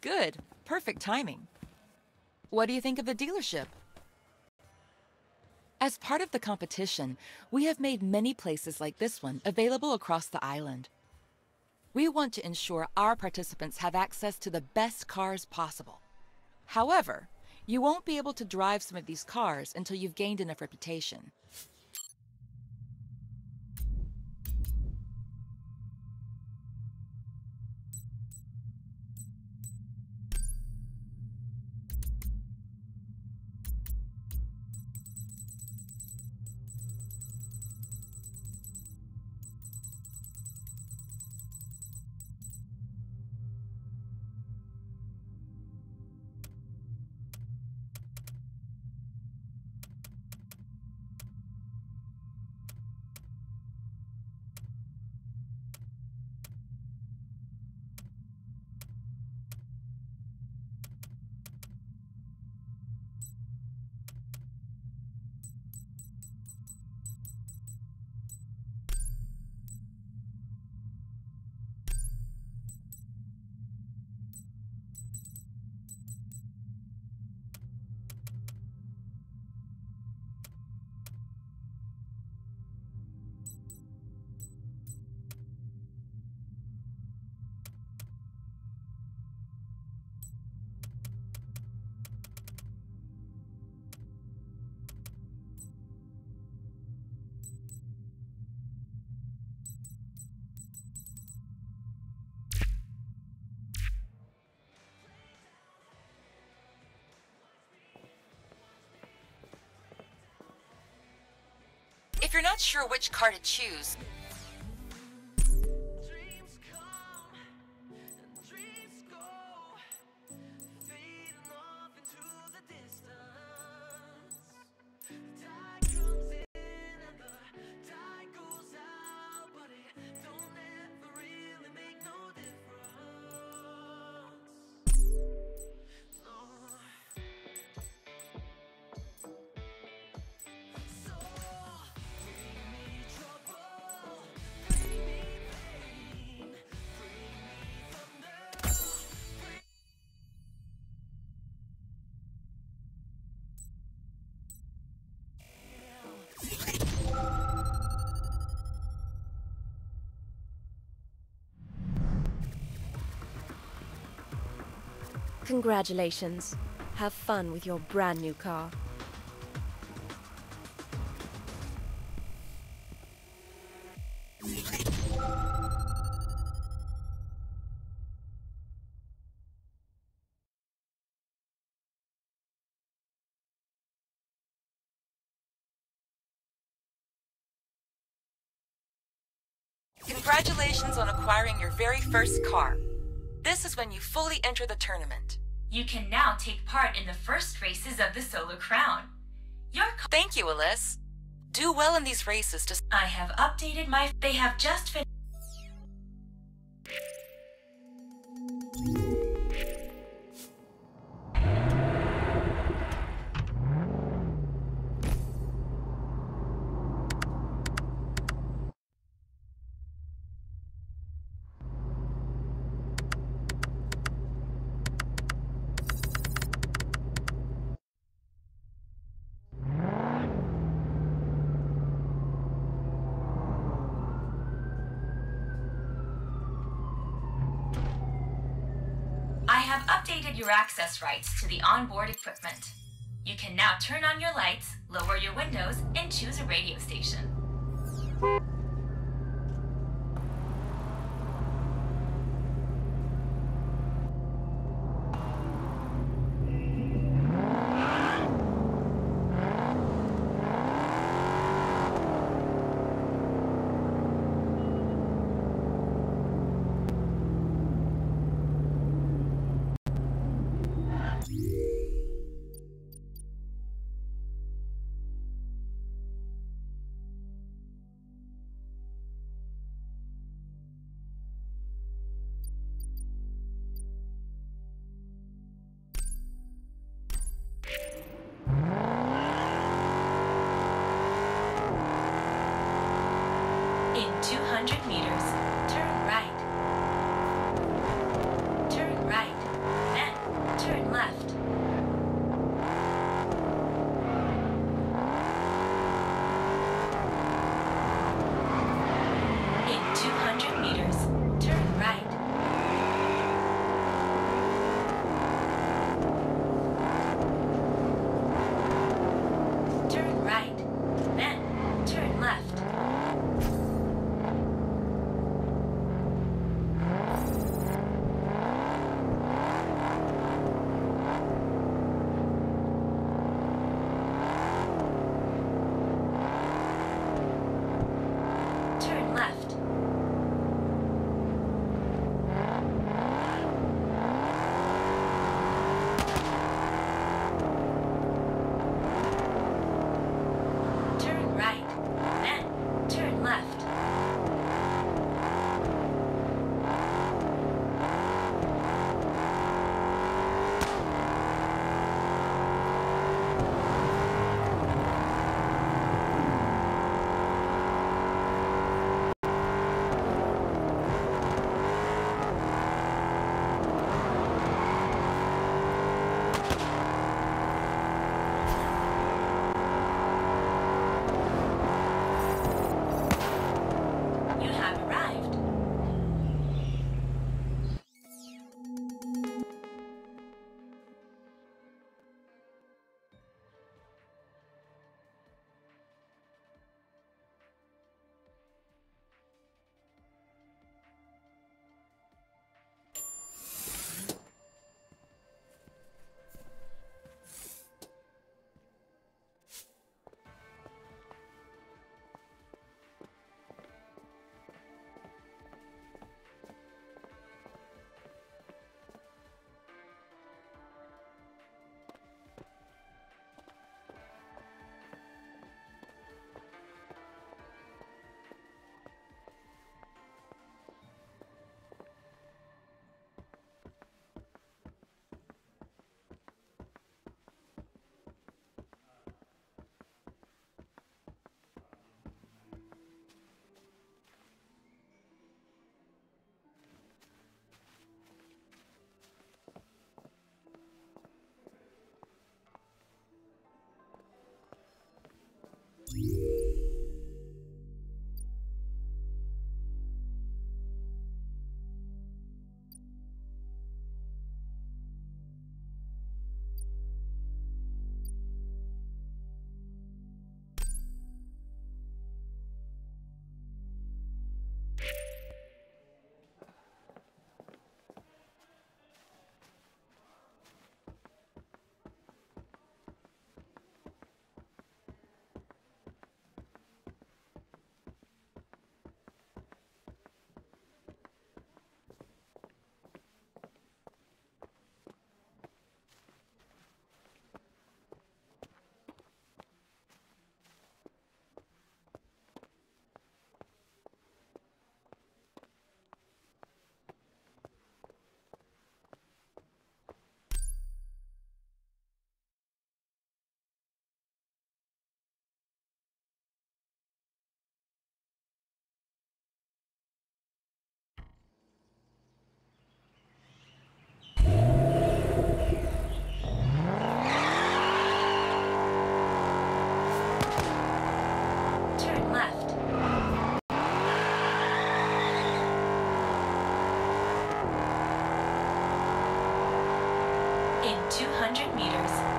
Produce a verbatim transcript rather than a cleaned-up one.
Good. Perfect timing. What do you think of the dealership? As part of the competition, we have made many places like this one available across the island. We want to ensure our participants have access to the best cars possible. However, you won't be able to drive some of these cars until you've gained enough reputation. If you're not sure which car to choose, Dreams come and dreams go, fading off into the distance. The tide comes in and the tide goes out, but it don't ever really make no difference. No. So bring me trouble, bring me pain, bring me thunder, bring Congratulations. Have fun with your brand new car. congratulations on acquiring your very first car. This is when you fully enter the tournament. You can now take part in the first races of the Solar Crown. Your car— Thank you, Alice. Do well in these races to— I have updated my— They have just finished. I have updated your access rights to the onboard equipment. You can now turn on your lights, lower your windows, and choose a radio station. In two hundred meters, turn right. Turn right. two hundred meters.